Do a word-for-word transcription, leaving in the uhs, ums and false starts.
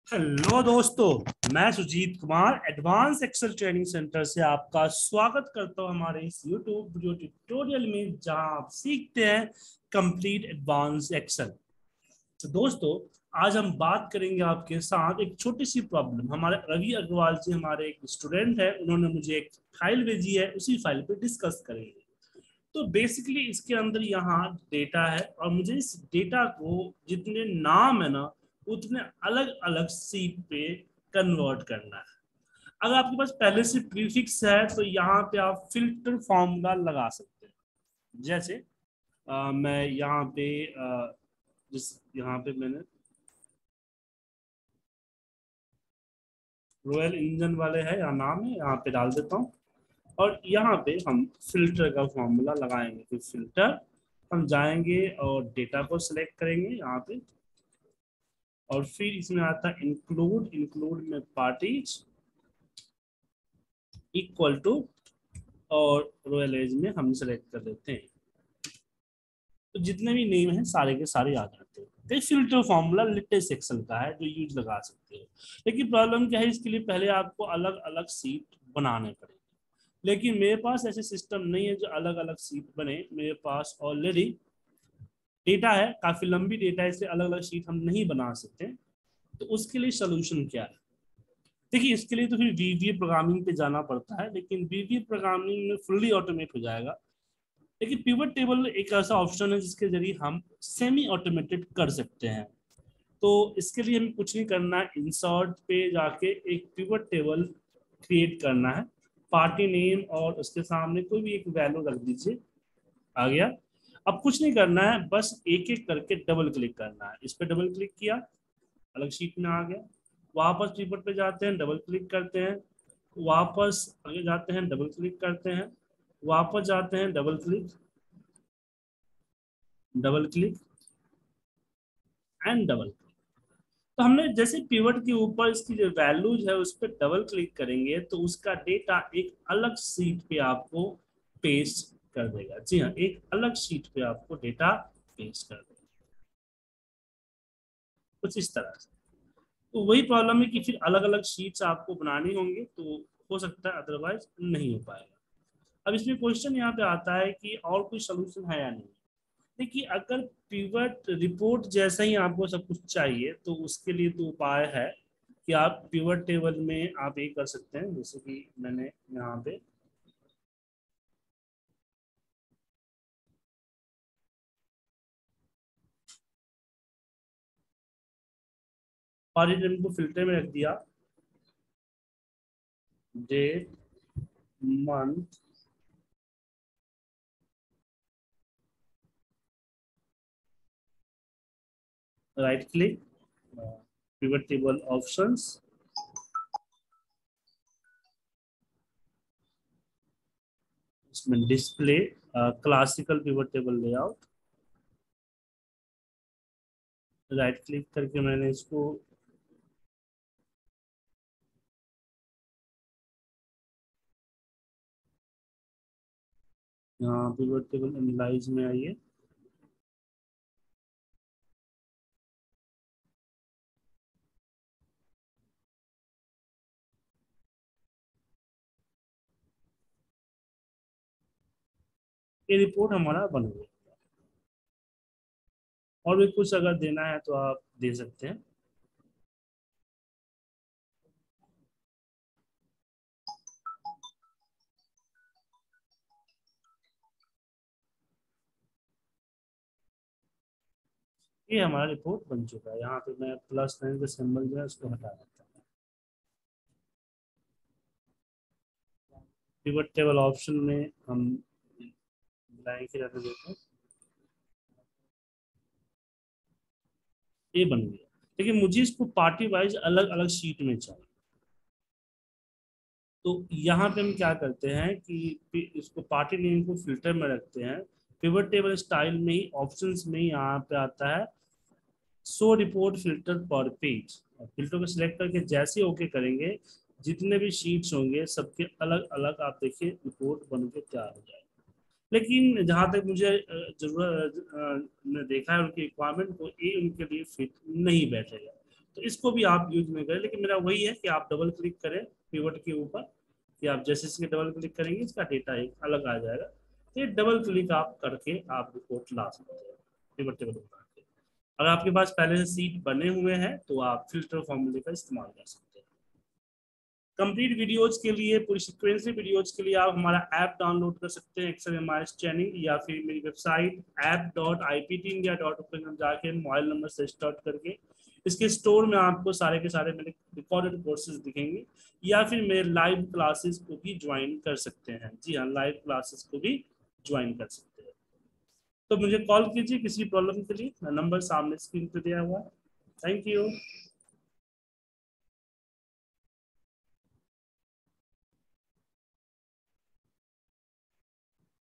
Hello दोस्तों, मैं Sujit Kumar advance Excel training centre से आपका स्वागत करता हूं हमारे इस यूट्यूब वीडियो ट्यूटोरियल में, जहां आप सीखते हैं कंप्लीट एडवांस एक्सेल। तो दोस्तों, आज हम बात करेंगे आपके साथ एक छोटी सी प्रॉब्लम। हमारे रवि अग्रवाल जी हमारे एक स्टूडेंट है, उन्होंने मुझे एक फाइल भेजी है, उसी फाइल पे डिस्कस करेंगे। तो बेसिकली इसके अंदर यहाँ डेटा है और मुझे इस डेटा को जितने नाम है ना उतने अलग अलग सीट पे कन्वर्ट करना है। अगर आपके पास पहले से प्रीफिक्स है तो यहाँ पे आप फिल्टर फॉर्मूला लगा सकते हैं। जैसे आ, मैं यहाँ पे आ, जिस यहाँ पे मैंने रॉयल इंजन वाले है या नाम है, यहाँ पे डाल देता हूँ और यहाँ पे हम फिल्टर का फॉर्मूला लगाएंगे। तो फिल्टर हम जाएंगे और डेटा को सिलेक्ट करेंगे यहाँ पे, और फिर इसमें आता है इंक्लूड। इंक्लूड में पार्टीज इक्वल टू, और रॉयल एज में हम सेलेक्ट कर देते हैं। तो जितने भी नेम हैं सारे के सारे आ जाते हैं। तो फिल्टर फॉर्मूला लेटेस्ट सेक्शन का है जो यूज लगा सकते हो। लेकिन प्रॉब्लम क्या है, इसके लिए पहले आपको अलग अलग सीट बनाने पड़ेंगे। लेकिन मेरे पास ऐसे सिस्टम नहीं है जो अलग अलग सीट बने। मेरे पास ऑलरेडी डेटा है, काफी लंबी डेटा है, इसलिए अलग अलग सीट हम नहीं बना सकते। तो उसके लिए सोल्यूशन क्या है? देखिए, इसके लिए तो फिर वीवीए प्रोग्रामिंग पे जाना पड़ता है, लेकिन वीवीए प्रोग्रामिंग में फुल्ली ऑटोमेट हो जाएगा। लेकिन पिवट टेबल एक ऐसा ऑप्शन है जिसके जरिए हम सेमी ऑटोमेटेड कर सकते हैं। तो इसके लिए हमें कुछ नहीं करना है, इंसर्ट पे जाके एक पिवट टेबल क्रिएट करना है। पार्टी नेम और उसके सामने कोई भी एक वैल्यू रख दीजिए। आ गया। अब कुछ नहीं करना है, बस एक एक करके डबल क्लिक करना है। इस पर डबल क्लिक किया, अलग शीट में आ गया। वापस पिवट पे जाते हैं, डबल क्लिक करते हैं, वापस आगे जाते हैं, डबल क्लिक करते हैं, वापस जाते हैं, double click, double click and double click. तो हमने जैसे पिवट के ऊपर इसकी जो वैल्यूज है उस पर डबल क्लिक करेंगे तो उसका डेटा एक अलग शीट पे आपको पेस्ट कर देगा। जी हाँ, एक अलग शीट पे आपको डेटा पेस्ट कर देगा, कुछ इस तरह से। तो वही प्रॉब्लम है कि फिर अलग अलग शीट्स आपको बनानी होंगी, तो हो सकता है अदरवाइज नहीं हो पाएगा। अब इसमें क्वेश्चन यहाँ पे आता है कि और कोई सोल्यूशन है या नहीं। देखिए, अगर पिवट रिपोर्ट जैसा ही आपको सब कुछ चाहिए तो उसके लिए तो उपाय है कि आप पिवट टेबल में आप ये कर सकते हैं, जैसे कि मैंने यहाँ पे पारिटम को फिल्टर में रख दिया, date, month, right click, pivot table options, इसमें display, classical pivot table layout, right click करके मैंने इसको यहाँ पिवट टेबल एनालाइज में आइए, ये रिपोर्ट हमारा बन गया। और भी कुछ अगर देना है तो आप दे सकते हैं। ये हमारा रिपोर्ट बन चुका है। यहाँ पे मैं प्लस नाइन का सिंबल जो है उसको हटा देता हूँ। पिवट टेबल ऑप्शन में हम ब्लैंक ही रहने देते हैं। ये बन गया। लेकिन मुझे इसको पार्टी वाइज अलग अलग शीट में चाहिए। तो यहाँ पे हम क्या करते हैं कि इसको पार्टी नेम को फिल्टर में रखते हैं। पिवट टेबल स्टाइल में ही ऑप्शंस में ही यहाँ पे आता है शो रिपोर्ट फिल्टर पर पेज। फिल्टर को सिलेक्ट करके जैसे ओके करेंगे, जितने भी शीट्स होंगे सबके अलग अलग आप देखिए रिपोर्ट बन के तैयार हो जाएगा। लेकिन जहाँ तक मुझे जरूरत, मैंने देखा है उनकी रिक्वायरमेंट को, ये उनके लिए फिट नहीं बैठेगा। तो इसको भी आप यूज में करें, लेकिन मेरा वही है कि आप डबल क्लिक करें पिवट के ऊपर, कि आप जैसे इसके डबल क्लिक करेंगे इसका डेटा एक अलग आ जाएगा। तो ये डबल क्लिक आप करके आप रिपोर्ट ला सकते हैं पिवट टेबल बना के। अगर आपके पास पहले से सीट बने हुए हैं तो आप फिल्टर फॉर्मूले का इस्तेमाल कर सकते हैं। कंप्लीट वीडियोज के लिए, पूरी सीक्वेंसली वीडियोज के लिए आप हमारा ऐप डाउनलोड कर सकते हैं, Excel M I S training, या फिर मेरी website app dot I P T India dot open जाके मोबाइल नंबर से स्टार्ट करके इसके स्टोर में आपको सारे के सारे मेरे रिकॉर्डेड कोर्सेज दिखेंगे, या फिर मेरे लाइव क्लासेस को भी ज्वाइन कर सकते हैं। जी हाँ, लाइव क्लासेस को भी ज्वाइन कर सकते हैं। तो मुझे कॉल कीजिए किसी प्रॉब्लम के लिए, नंबर सामने स्क्रीन पे दिया हुआ है। Thank you.